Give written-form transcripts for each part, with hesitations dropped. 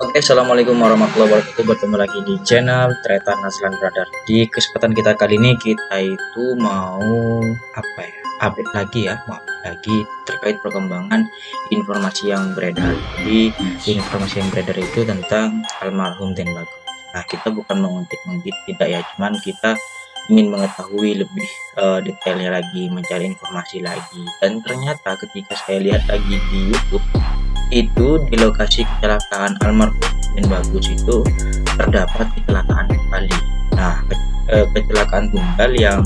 Oke, assalamualaikum warahmatullahi wabarakatuh. Bertemu lagi di channel Tretan Naslan Brother. Di kesempatan kita kali ini kita itu mau update lagi ya, terkait perkembangan informasi yang beredar. Di informasi yang beredar itu tentang almarhum Den Bagus. Nah, kita bukan menguntit-untit, tidak ya, cuman kita ingin mengetahui lebih detailnya lagi, mencari informasi lagi. Dan ternyata ketika saya lihat lagi di YouTube, itu di lokasi kecelakaan almarhum Den Bagus itu terdapat kecelakaan kembali. Nah, kecelakaan tunggal yang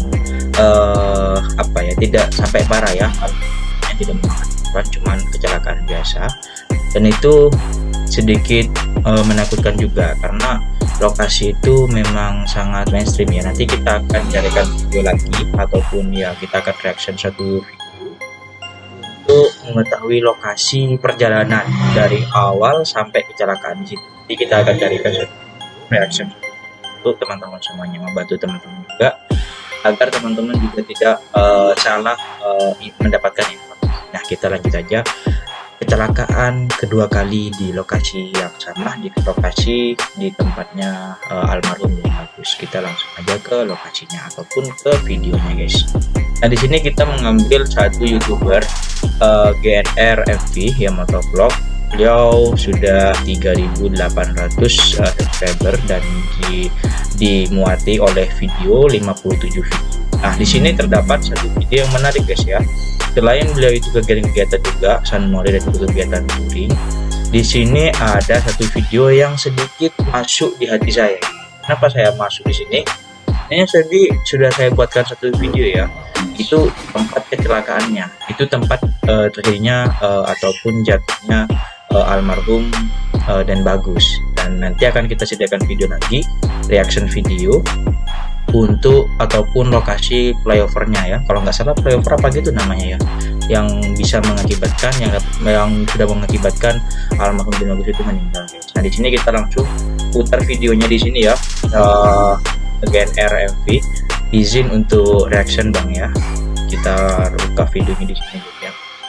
tidak sampai parah ya, tidak mengakibatkan, cuman kecelakaan biasa. Dan itu sedikit menakutkan juga karena lokasi itu memang sangat mainstream ya. Nanti kita akan carikan video lagi ataupun ya kita akan reaction satu video untuk mengetahui lokasi perjalanan dari awal sampai kecelakaan di situ. Jadi kita akan carikan reaction untuk teman-teman semuanya, membantu teman-teman juga agar teman-teman juga tidak salah mendapatkan informasi. Nah, kita lanjut aja. Kecelakaan kedua kali di lokasi yang sama, di lokasi di tempatnya almarhum Den Bagus. Kita langsung aja ke lokasinya ataupun ke videonya, guys. Nah, di sini kita mengambil satu YouTuber GNR FV yang motovlog. Beliau sudah 3.800 subscriber dan dimuati oleh video 57 video. Nah, di sini terdapat satu video yang menarik, guys ya. Selain beliau itu kegiatan juga sunmori dan juga kegiatan touring, di sini ada satu video yang sedikit masuk di hati saya. Kenapa saya masuk di sini? Ini sudah saya buatkan satu video ya. Itu tempat kecelakaannya, itu tempat terjadinya ataupun jatuhnya almarhum Den Bagus. Dan nanti akan kita sediakan video lagi, reaction video untuk ataupun lokasi flyovernya ya, kalau nggak salah flyover apa gitu namanya ya, yang bisa mengakibatkan yang sudah mengakibatkan almarhum Den Bagus itu meninggal, guys. Nah, di sini kita langsung putar videonya di sini ya. GNR MV izin untuk reaction bang ya, kita buka videonya di sini ya.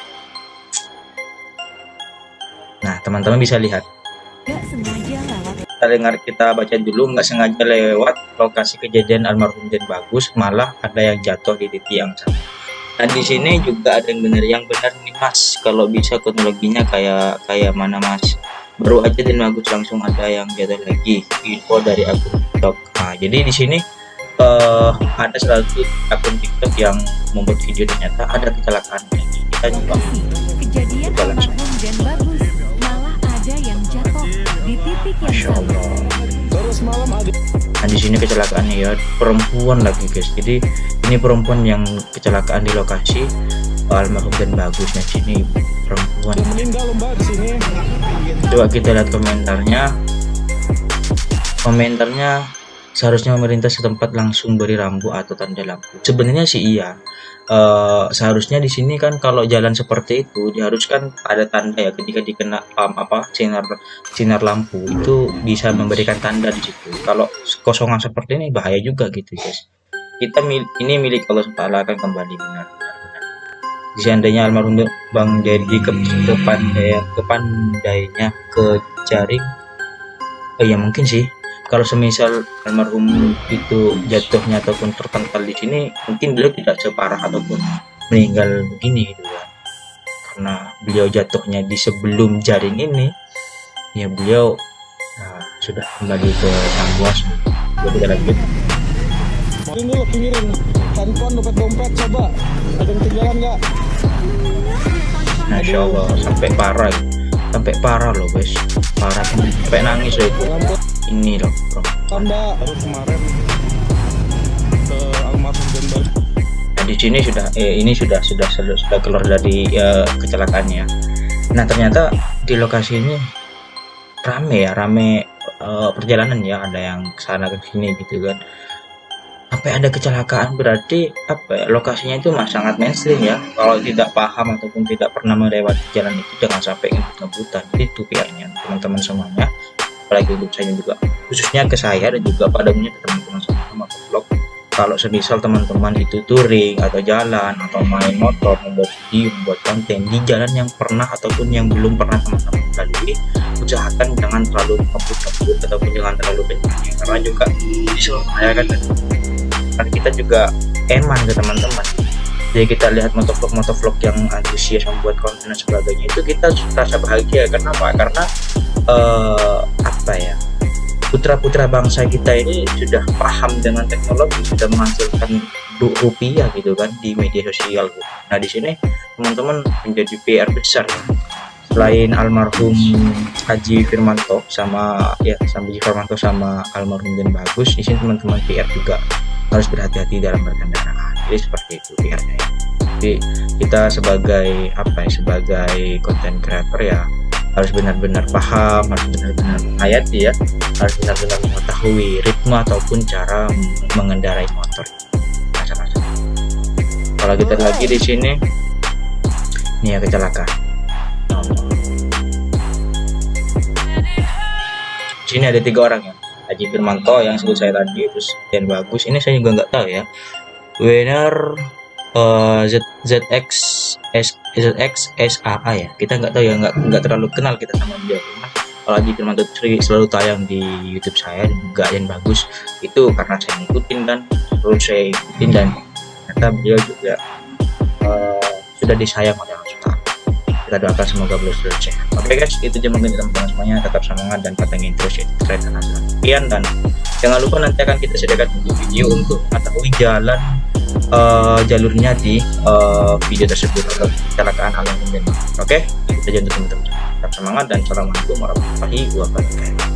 Nah, teman-teman bisa lihat. Kita baca dulu, nggak sengaja lewat lokasi kejadian almarhum Den Bagus, malah ada yang jatuh di titik yang sama. Dan di sini juga ada yang benar nih mas, kalau bisa kronologinya kayak mana mas? Baru aja Den Bagus langsung ada yang jatuh lagi, info dari akun TikTok. Nah, jadi di sini ada satu akun TikTok yang membuat video, ternyata ada kecelakaan lagi. Kita coba kejadian almarhum Den Bagus, malah ada yang jatuh di titik yang sama. Nah, di sini kecelakaannya ya, perempuan lagi, guys. Jadi ini perempuan yang kecelakaan di lokasi almarhum Den Bagus. Nah, sini perempuan. Coba kita lihat komentarnya. Seharusnya pemerintah setempat langsung beri rambu atau tanda lampu. Sebenarnya sih iya. Seharusnya di sini kan kalau jalan seperti itu diharuskan ada tanda ya, ketika dikena sinar lampu itu bisa memberikan tanda di situ. Kalau kosongan seperti ini bahaya juga gitu, guys. Ini milik Allah SWT, akan kembali benar. Seandainya almarhum Bang Dedi kepandainya ke jaring, ya mungkin sih. Kalau semisal almarhum itu jatuhnya ataupun terpental di sini, mungkin beliau tidak separah ataupun meninggal begini gitu ya. Karena beliau jatuhnya di sebelum jaring ini, ya beliau sudah kembali ke sang kuasa. Kita lanjut. Ini lo pinggirin handphone, dompet coba ada yang ketinggalan nggak? Masya Allah, sampai parah loh, guys. Parah sampai nangis loh itu. Ini loh bro, baru kemarin ke almarhum Den Bagus. Nah, di sini sudah keluar dari kecelakaannya. Nah, ternyata di lokasi ini rame perjalanan ya, ada yang kesana ke sini gitu kan. Ada kecelakaan berarti lokasinya itu sangat mainstream ya. Kalau tidak paham ataupun tidak pernah melewati jalan itu, jangan sampai ngebut-ngebutan. Itu PR-nya teman-teman semuanya, apalagi untuk saya juga, khususnya ke saya dan juga pada umumnya teman-teman sama vlog. kalau semisal teman-teman itu touring atau jalan atau main motor, membuat video, membuat konten di jalan yang pernah ataupun yang belum pernah teman-teman lalui, usahakan jangan terlalu ngebut ataupun jangan terlalu kencang, karena juga bisa membahayakan dan kita juga eman ke teman-teman. Jadi kita lihat motovlog yang antusias membuat konten dan sebagainya, itu kita rasa bahagia. Kenapa? Karena apa ya, putra-putra bangsa kita ini sudah paham dengan teknologi, sudah menghasilkan rupiah gitu kan di media sosial gitu. Nah di sini teman-teman menjadi PR besar ya. Selain almarhum Haji Firmanto sama almarhum Den Bagus, di sini teman-teman PR juga harus berhati-hati dalam berkendaraan. Jadi seperti itu PR-nya ya. Jadi kita sebagai sebagai content creator ya harus benar-benar paham, harus benar-benar menghayati ya, harus benar-benar mengetahui ritme ataupun cara mengendarai motor. Macam-macam. Kalau kita lagi di sini, ini ya kecelakaan. Di sini ada 3 orang ya, Haji Firmanto yang sebut saya tadi, terus Den Bagus. Ini saya juga nggak tahu ya. Winner ZX SAA ya, kita nggak tahu ya, nggak terlalu kenal kita sama dia. Kalau Haji Firmanto selalu tayang di YouTube saya dan juga yang bagus itu karena saya ngikutin dan terus saya ikutin, dan ternyata beliau juga sudah disayang oleh Allah SWT. Kita doakan semoga beliau selalu sehat. Oke guys, itu aja mungkin teman-teman semuanya, tetap semangat dan patengin terus ya sekian, dan jangan lupa nanti akan kita sediakan video untuk mengetahui jalan jalurnya di video tersebut atau kecelakaan hal yang kemudian. Oke, itu saja untuk teman-teman. Tetap semangat dan assalamualaikum warahmatullahi wabarakatuh.